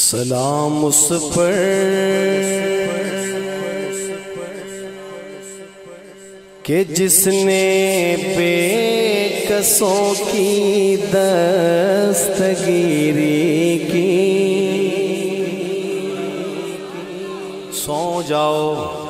سلام اس پر کہ جس نے بے کسوں کی دستگیری کی۔ سو جاؤ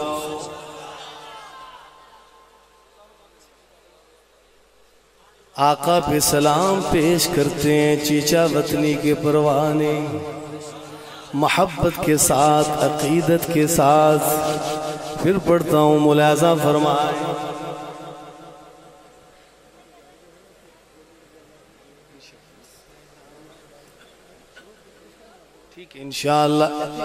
آقا پہ سلام پیش کرتے ہیں، چیچا وطنی کے پروانے، محبت کے ساتھ عقیدت کے ساتھ۔ پھر پڑھتا ہوں، ملاحظہ فرمائے۔ ٹھیک ہے انشاءاللہ۔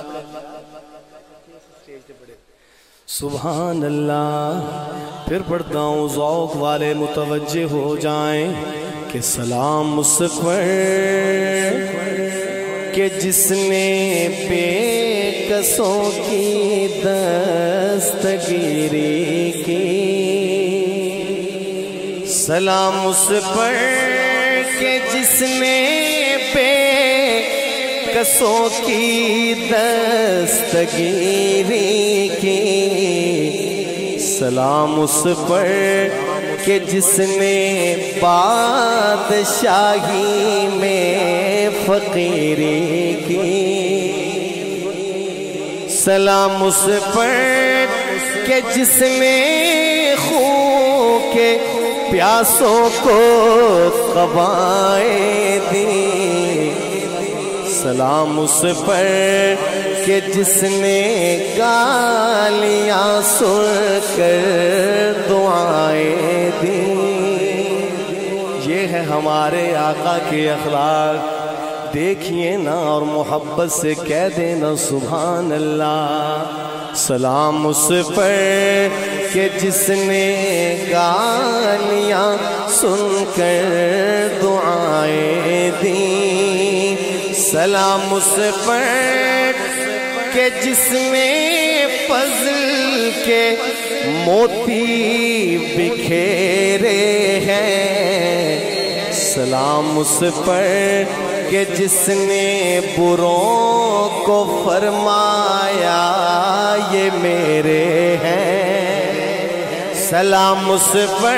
سبحان اللہ۔ پھر پڑھتا ہوں، ذوق والے متوجہ ہو جائیں کہ سلام اس پر کہ جس نے بے کسوں کی دستگیری کی۔ سلام اس پر کہ جس نے بے کسوں کی دستگیری کی۔ سلام اس پر کہ جس نے بادشاہی میں فقیری کی۔ سلام اس پر کہ جس نے خون کے پیاسوں کو قبائیں دی۔ سلام اس پر کہ جس نے گالیاں سن کر دعائیں دی۔ یہ ہے ہمارے آقا کے اخلاق، دیکھیے نا اور محبت سے کہہ دینا سبحان اللہ۔ سلام اس پر کہ جس نے گالیاں سن کر دعائیں دی۔ سلام اس پر کہ جس نے فضل کے موتی بکھیرے ہیں۔ سلام اس پر کہ جس نے بروں کو فرمایا یہ میرے ہیں۔ سلام اس پر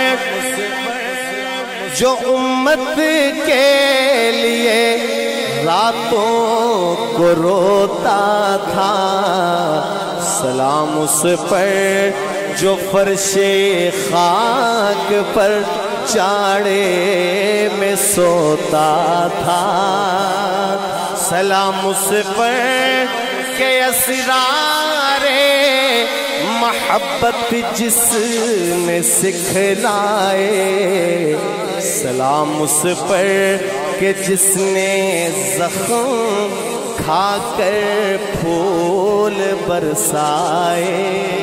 جو امت کے لیے راتوں کو روتا تھا۔ سلام اس پر جو فرش خاک پر چاڑے میں سوتا تھا۔ سلام اس پر کہ اسرار محبت جس نے سکھلائے۔ سلام اس پر کہ جس نے زخم کھا کر پھول برسائے۔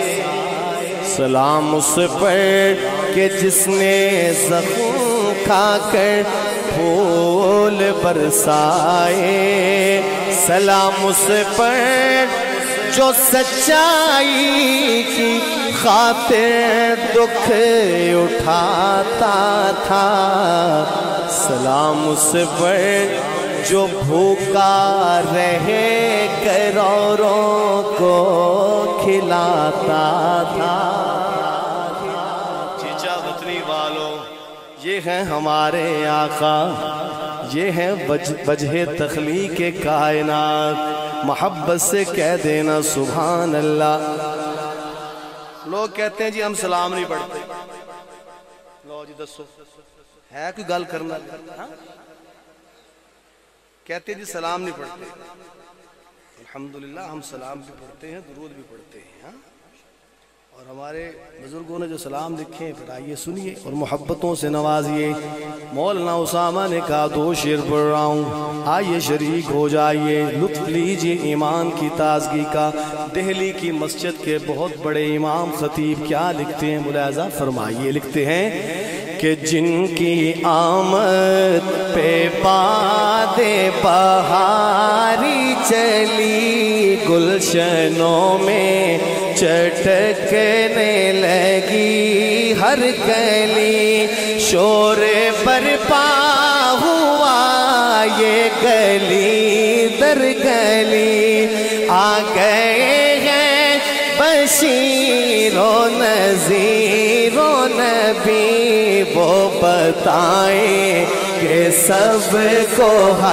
سلام اس پر کہ جس نے زخم کھا کر پھول برسائے۔ سلام اس پر جو سچائی کی خاطر دکھ اٹھاتا تھا۔ سلام اس پر جو بھوکا رہے کروڑوں کو کھلاتا تھا۔ چیچا وطنی والوں، یہ ہیں ہمارے آقا، یہ ہیں وجہ تخلیق کائنات۔ محبت سے کہہ دینا سبحان اللہ۔ لوگ کہتے ہیں جی ہم سلام نہیں پڑھتے۔ لو جی دسو ہے کوئی گل کرنا؟ کہتے ہیں جی سلام نہیں پڑھتے۔ الحمدللہ ہم سلام بھی پڑھتے ہیں، درود بھی پڑھتے ہیں۔ اور ہمارے بزرگوں نے جو سلام لکھے ہیں پھر آئیے سنیے اور محبتوں سے نوازیے۔ مولانا اسامہ نے کہا 2 شعر پڑھ رہا ہوں، آئیے شریک ہو جائیے، لطف لیجیے ایمان کی تازگی کا۔ دہلی کی مسجد کے بہت بڑے امام خطیب کیا لکھتے ہیں، ملاحظہ فرمائیے۔ لکھتے ہیں کہ جن کی آمد پہ باد بہاری چلی، گلشنوں میں چٹکنے لگی ہر کلی، شور برپا ہوا یہ گلی در گلی آ گئے ہیں بشیر و نذیر و نبی، وہ بتائیں کہ سب کو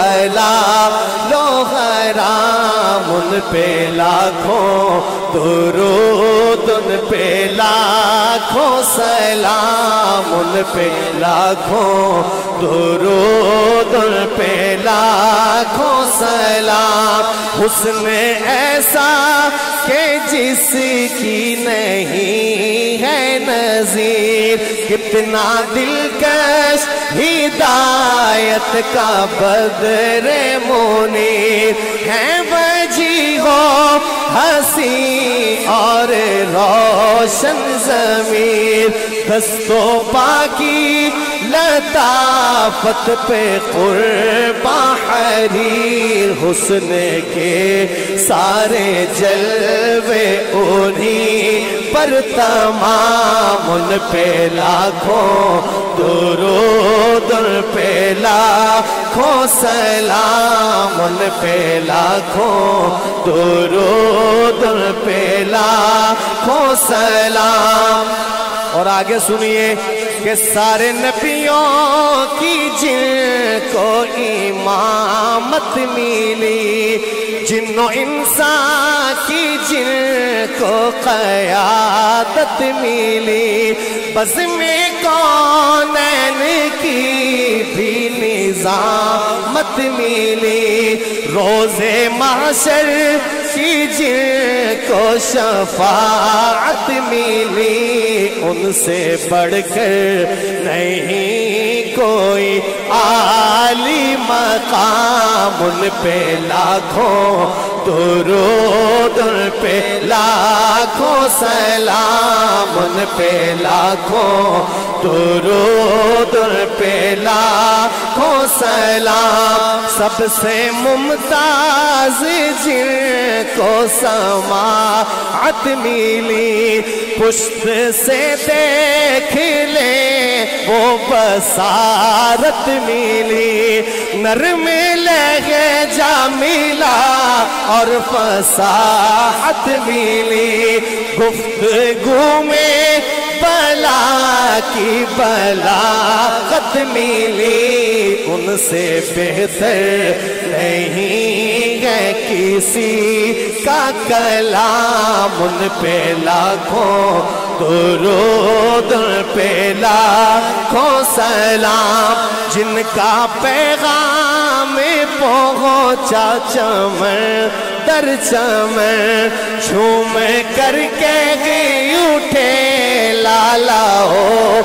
حلال و حرام، ان پہ لاکھوں درود، ان پہ لاکھوں سلام، ان پہ لاکھوں درود، ان پہ لاکھوں سلام۔ حسن ایسا کہ جس کی نہیں ہے نظیر، کتنا دلکش ہدایت کا بدر منیر ہے، بجی ہو ہنسی اور روشن ضمیر، دست و پاکی لطافت پہ قرباں حریر، حسن کے سارے جلوے انہی پر تمام، ان پہ لاکھوں درود، ان پہ لاکھوں سلام، ان پہ لاکھوں درود، ان پہ لاکھوں سلام۔ اور آگے سنیے کہ سارے نبیوں کی جن کو امامت ملی، جن و انسان کی جن کو قیادت ملی، بزم کونین کی بھی نظامت ملی، روز محشر کی جن کو شفاعت ملی، ان سے بڑھ کر نہیں کوئی عالی مقام، ان پہ لاکھوں درود، ان پہ لاکھوں سلام، ان پہ لاکھوں درود، ان پہ لاکھوں سلام۔ سب سے ممتاز جن کو سماعت ملی، پشت سے دیکھ لے وہ بصارت ملی، نرم لہجہ ملا اور فصاحت ملی، گفتگو میں بلا کی بلاغت ملی، ان سے بہتر نہیں ہے کسی کا کلام، ان پہ لاکھوں درود، ان پہ لاکھوں سلام، جن کا پیغام پہنچا چمن در چمن، جھوم کر کے گئی اٹھے لالا ہو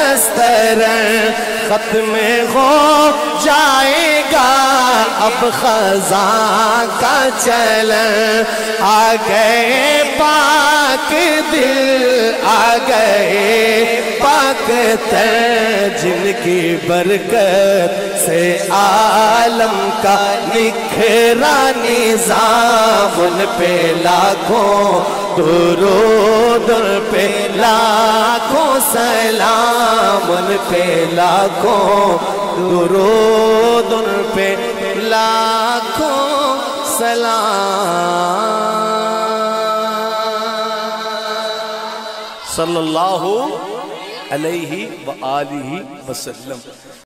نسترن، ختم ہو جائے گا اب خزاں کا چلن، آ گئے پاک دل، آ گئے پاک تن، جن کی برکت سے عالم کا نکھرا نظام، ان پہ لاکھوں درود، ان پہ لاکھوں سلام، ان پہ لاکھوں درود، ان پہ لاکھوں سلام۔ صلی اللہ علیہ وآلہ وسلم۔